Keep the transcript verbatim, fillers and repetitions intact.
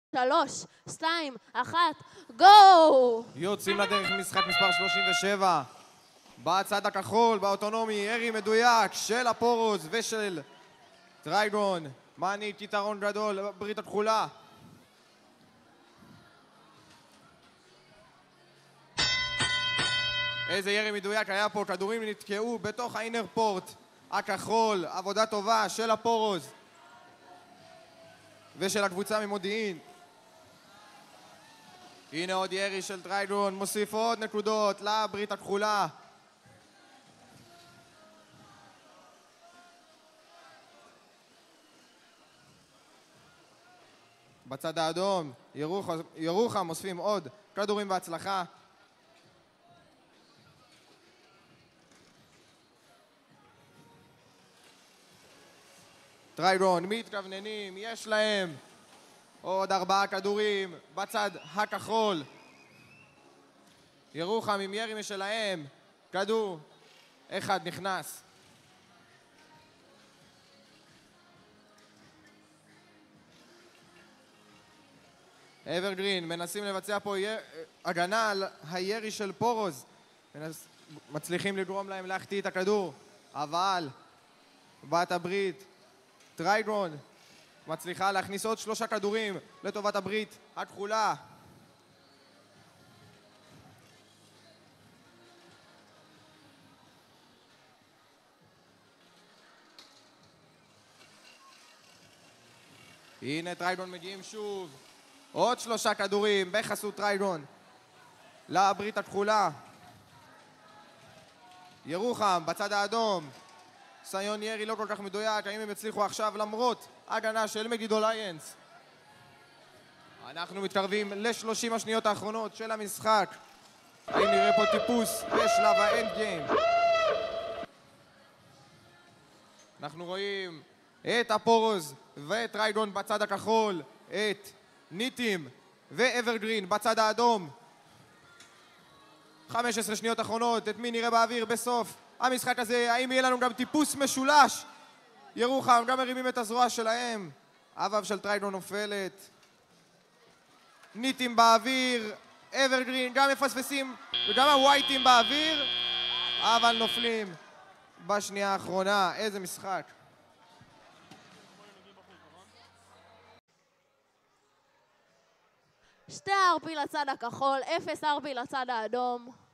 שלוש, שתיים, אחת, גו! יוצאים לדרך משחק מספר שלושים ושבע. בצד הכחול, באוטונומי, ירי מדויק של הפורוס ושל טרייגון. מעניק יתרון גדול בברית התכולה. איזה ירי מדויק היה פה, כדורים נתקעו בתוך האינר פורט הכחול. עבודה טובה של הפורוס ושל הקבוצה ממודיעין. הנה עוד ירי של טרייגון, מוסיף עוד נקודות לברית הכחולה. בצד האדום, ירוחם, ירוחם מוספים עוד כדורים בהצלחה. טרייגון מתכווננים, יש להם עוד ארבעה כדורים בצד הכחול. ירוחם עם ירי משלהם, כדור אחד נכנס. אברגרין מנסים לבצע פה יר... הגנה על הירי של פורוז. מנס... מצליחים לגרום להם להחטיא את הכדור, אבל בת הברית טרייגון מצליחה להכניס עוד שלושה כדורים לטובת הברית הכחולה. הנה טרייגון מגיעים שוב. עוד שלושה כדורים בחסות טרייגון לברית הכחולה. ירוחם בצד האדום. סיון ירי לא כל כך מדויק, האם הם יצליחו עכשיו למרות הגנה של מגידו ליינס. אנחנו מתקרבים ל-שלושים השניות האחרונות של המשחק. האם נראה פה טיפוס בשלב האנד גיים? אנחנו רואים את הפורוז ואת טרייגון בצד הכחול, את ניטים ואברגרין בצד האדום. חמש עשרה שניות אחרונות, את מי נראה באוויר בסוף המשחק הזה? האם יהיה לנו גם טיפוס משולש? ירוחם גם מרימים את הזרוע שלהם. אבב של טרייגון נופלת. ניטים באוויר, אברגרין גם מפספסים, וגם הווייטים באוויר, אבל נופלים בשנייה האחרונה. איזה משחק. שתי ארפי לצד הכחול, אפס ארפי לצד האדום.